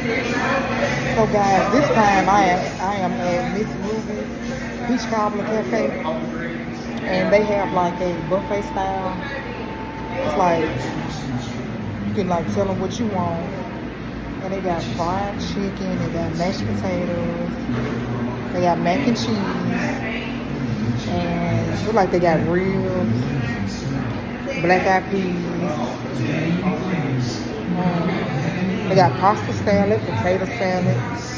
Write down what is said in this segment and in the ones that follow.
So guys, this time I am at Miss Ruby's Peach Cobbler Cafe, and they have like a buffet style. It's like you can like tell them what you want, and they got fried chicken, they got mashed potatoes, they got mac and cheese, and it look like they got ribs, black eyed peas. They got pasta salad, potato salad,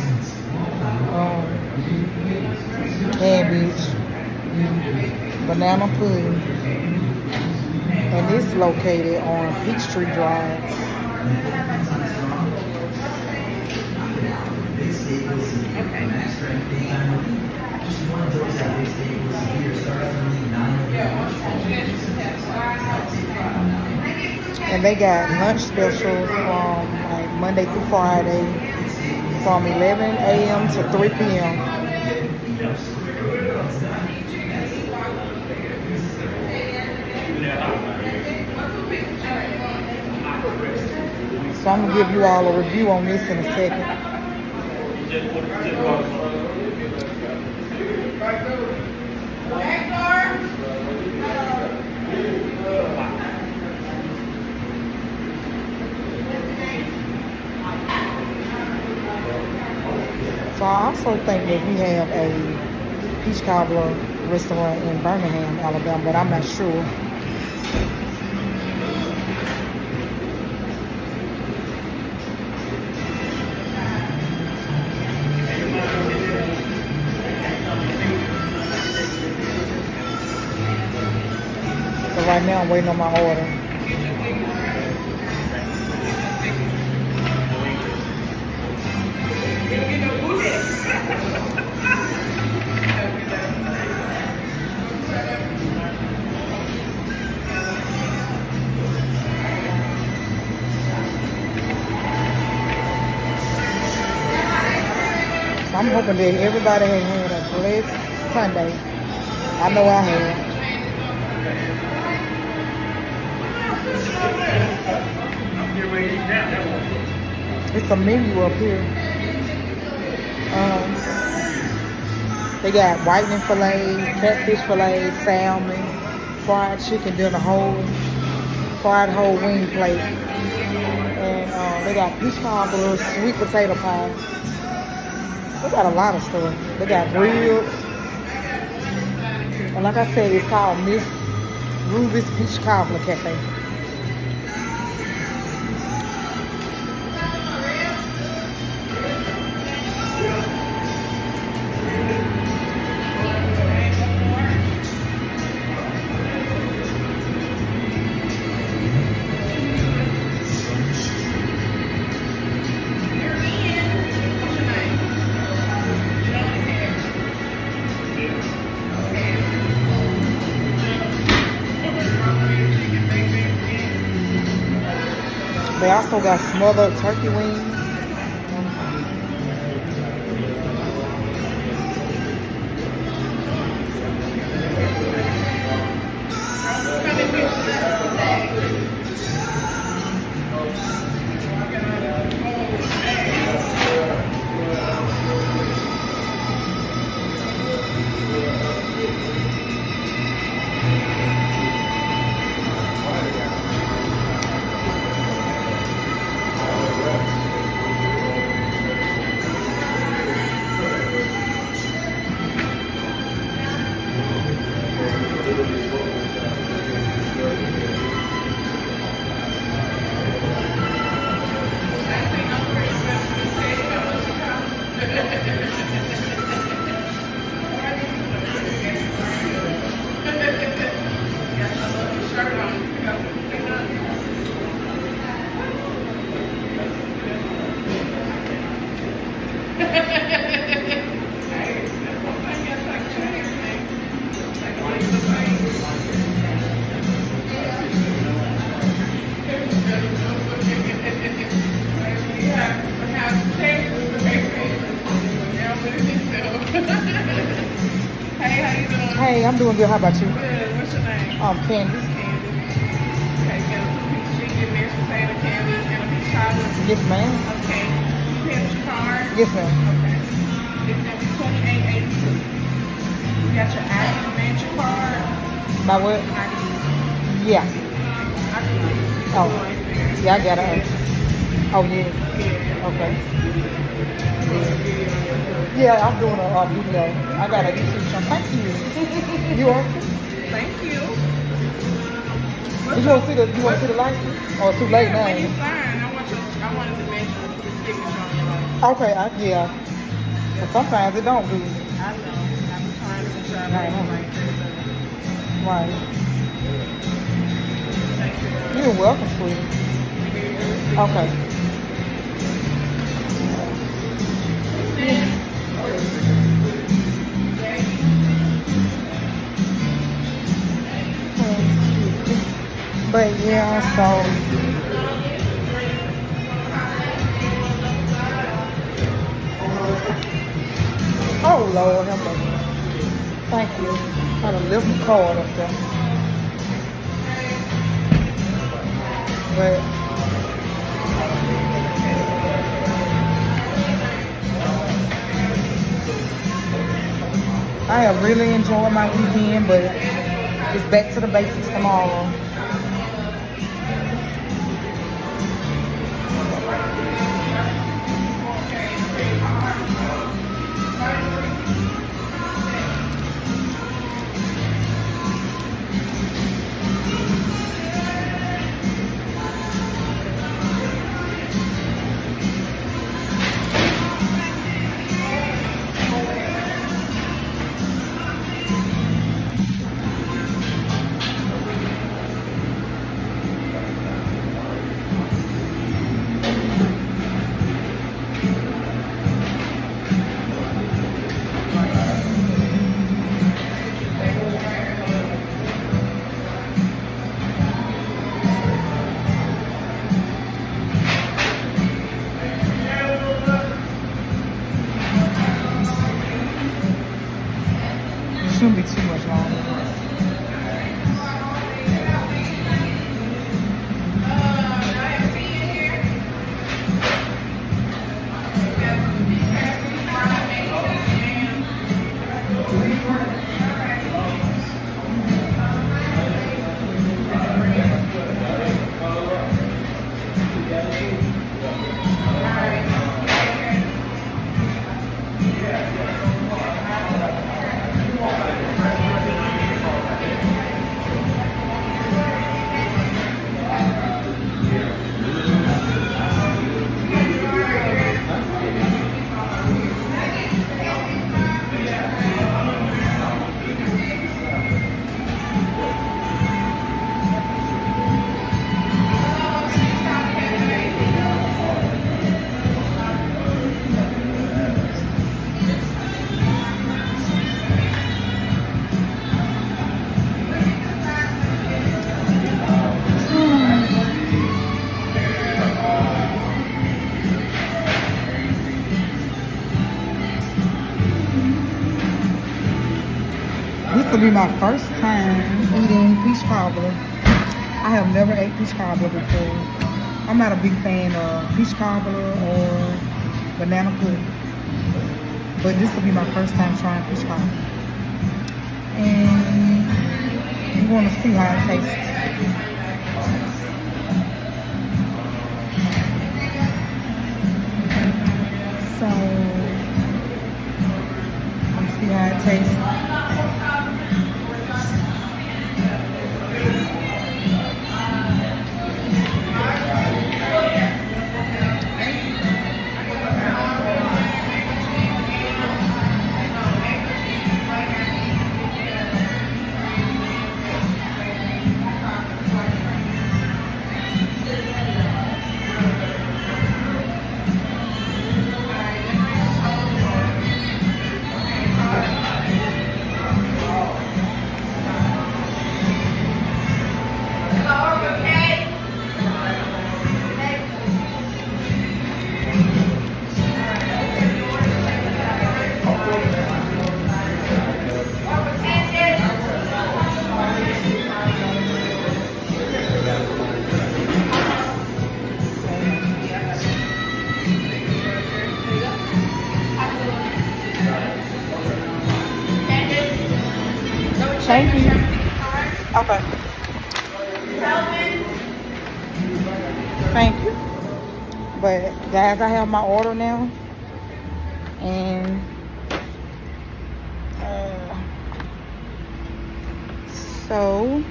cabbage, banana pudding, and it's located on Peachtree Rd. And they got lunch specials from like Monday through Friday from 11 a.m. to 3 p.m. So I'm gonna give you all a review on this in a second. So I also think that we have a peach cobbler restaurant in Birmingham, Alabama, but I'm not sure. So right now I'm waiting on my order. So I'm hoping that everybody has had a blessed Sunday. I know I have. It's a menu up here. They got whitening fillets, catfish fillets, salmon, fried chicken, then a fried whole wing plate. And they got peach cobbler, sweet potato pie. They got a lot of stuff. They got ribs. And like I said, it's called Miss Ruby's Peach Cobbler Cafe. They also got smothered turkey wings. Hey, I'm doing good. How about you? Good. What's your name? Candice. Candy. Okay, got some peach chicken, mashed potato, candies, and a peach cobbler. Yes, ma'am. Okay. You have your card? Yes, ma'am. Okay. It's going to be $28.82. You got your ID and your card? My what? ID. Yeah. ID. Oh. Yeah, I got it. Oh, yes. Okay. Yeah, I'm doing a video. I got a YouTube channel. Thank you. You want to? Thank you. You want to see the license? Or too late now? When you sign, I wanted to mention the signature on your license. Okay, yeah. But sometimes it don't do. I know. I'm trying to decide Right. right. Right. You're welcome, sweetie. Okay. But yeah, so oh Lord, help me. Thank you. I done left my card up there. But I have really enjoyed my weekend, but it's back to the basics tomorrow. Shouldn't be too much longer. This will be my first time eating peach cobbler. I have never ate peach cobbler before. I'm not a big fan of peach cobbler or banana pudding. But this will be my first time trying peach cobbler. And I'm going to see how it tastes. So, let's see how it tastes. Thank you. Okay. Thank you. But guys, I have my order now, and so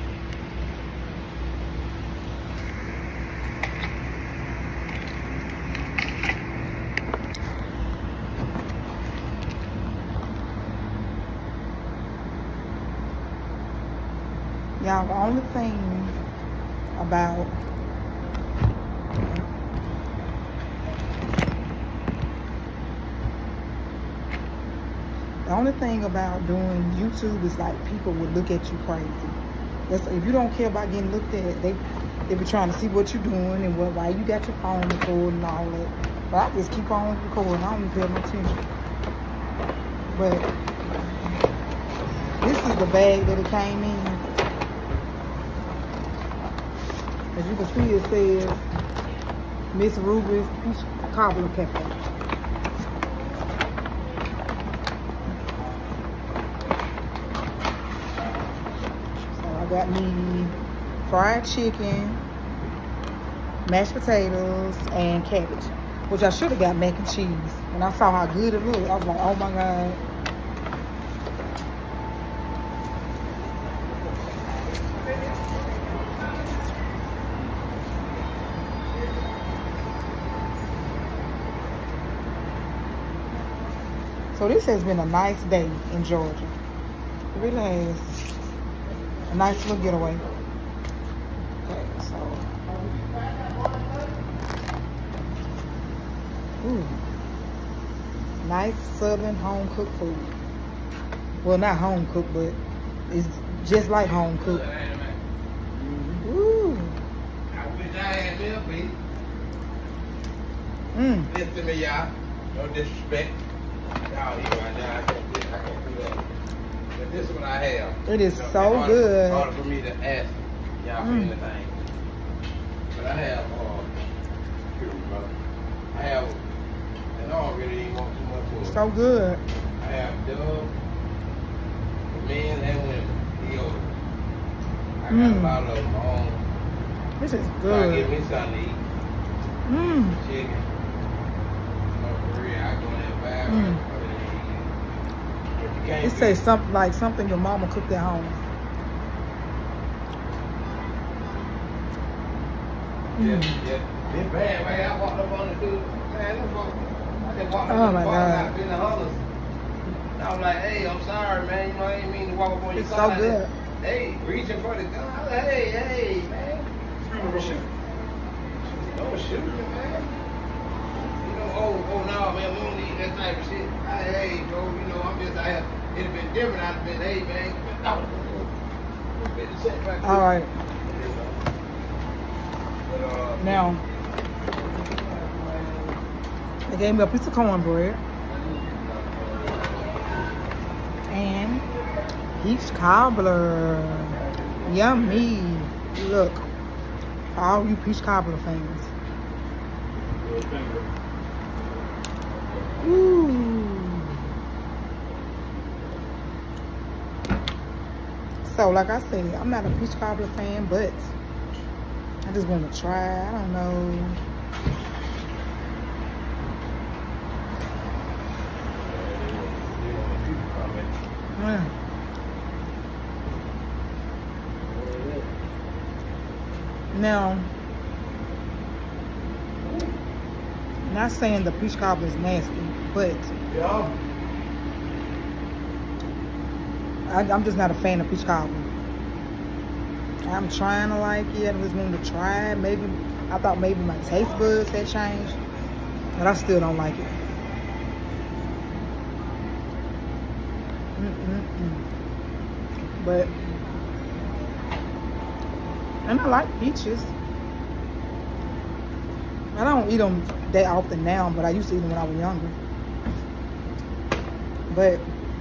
y'all, the only thing about doing YouTube is like people would look at you crazy. That's, if you don't care about getting looked at, they be trying to see what you're doing and why you got your phone recording and all that. But I just keep on recording. I don't even pay no attention. But this is the bag that it came in. As you can see, it says Miss Ruby's Peach Cobbler Cafe. So I got me fried chicken, mashed potatoes, and cabbage, which I should have got mac and cheese. When I saw how good it looked, I was like, oh my God. So this has been a nice day in Georgia. It really has. A nice little getaway. Okay, so. Ooh. Nice southern home cooked food. Well, not home cooked, but it's just like home cooked. Ooh. I wish I had their feet. Listen to me, y'all. No disrespect. Y'all here right now. I can't do that. But this is what I have. It is so good. In order for me to ask y'all for anything. But I have, and I don't really even want too much food. So good. I have Dove, for men and women, deodorant. I got a lot of them on. This is So I good. give me something to eat. Chicken. No, for real, I go in there and buy it. It says something like something your mama cooked at home. Yeah. This bad, man. I walked up on the dude. Man, look, I just walked up Oh on my the God. bar and been the hunters. I was like, hey, I'm sorry, man. You know, I didn't mean to walk up on your It's car so like good. that. Hey, reaching for the gun. I was like, hey, man. Don't shoot. Don't shoot me, man. You know, oh, no, man, we don't need that type of shit. Hey, bro, you know, I'm just out here. It'd have been different. I'd have been, hey, man. All right. Now, they gave me a piece of cornbread and peach cobbler. Yummy. Look, all you peach cobbler fans. Ooh. So, like I said, I'm not a peach cobbler fan, but I just want to try. I don't know. Now, not saying the peach cobbler is nasty, but I'm just not a fan of peach cobbler. I'm trying to like it. I just wanted to try it. Maybe I thought maybe my taste buds had changed, but I still don't like it. But and I like peaches. I don't eat them that often now, but I used to eat them when I was younger. But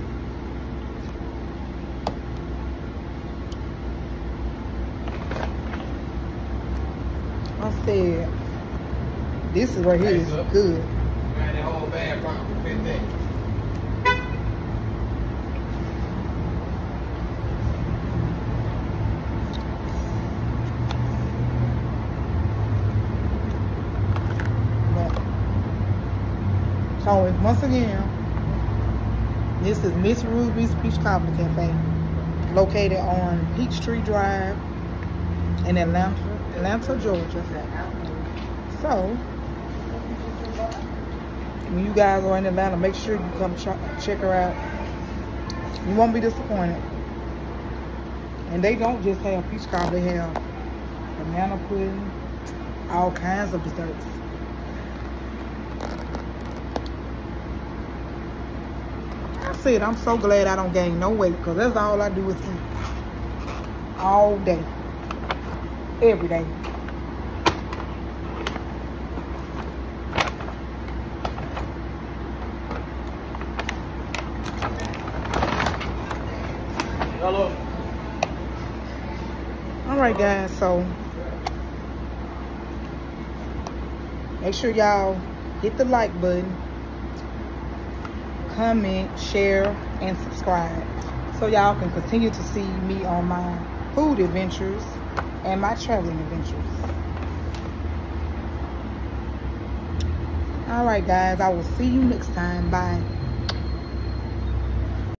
I said, this is right here is good. Man, that whole bag from 15. So once again, this is Miss Ruby's Peach Cobbler Cafe, located on Peachtree Drive in Atlanta, Georgia. So when you guys are in Atlanta, make sure you come check her out. You won't be disappointed. And they don't just have peach cobbler, they have banana pudding, all kinds of desserts. I said, I'm so glad I don't gain no weight, because that's all I do is eat. All day. Every day. Hello. Alright guys, so make sure y'all hit the like button, comment, share, and subscribe so y'all can continue to see me on my food adventures and my traveling adventures. Alright guys, I will see you next time. Bye.